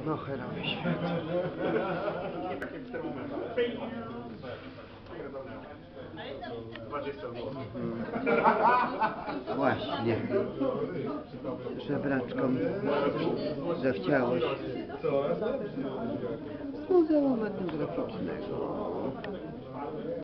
No herowy świat. Właśnie. Żebraczkom zachciało się muzeum etnograficznego.